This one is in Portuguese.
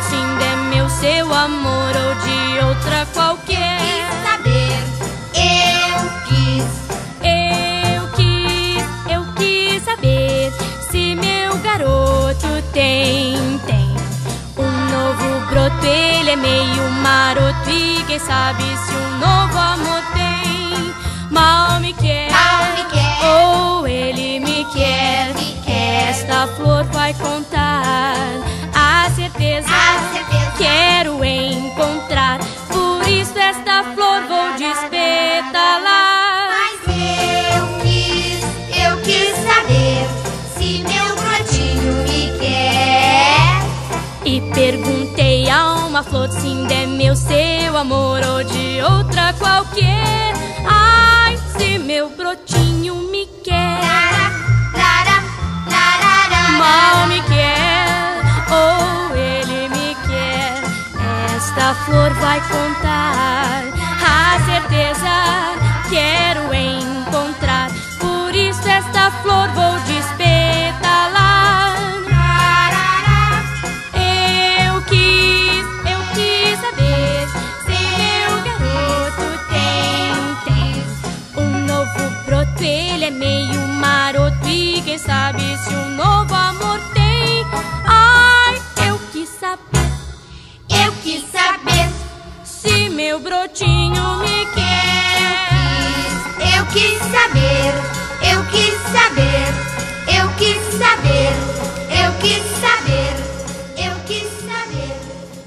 se ainda é meu seu amor ou de outra qualquer. Eu quis saber se meu garoto tem um novo broto. Ele é meio maroto e quem sabe se um novo amor tem. Mal me quer, ou ele me quer. Esta flor vai contar a certeza. Quero encontrar, por isso esta flor vou despetalar. Mas eu quis saber se meu brotinho me quer. E perguntei a uma flor se ainda é meu seu amor ou de outra qualquer. Ai, se meu brotinho me quer. Mal me quer, ou ele me quer. Esta flor vai contar a certeza. Quero encontrar, por isso esta flor vou despetalar. Eu quis saber se meu garoto tem um novo broto. Ele é meio maroto e quem sabe se um novo amor tem. Ai, eu quis saber se meu brotinho me quer. Eu quis saber, eu quis saber, eu quis saber, eu quis saber, eu quis saber.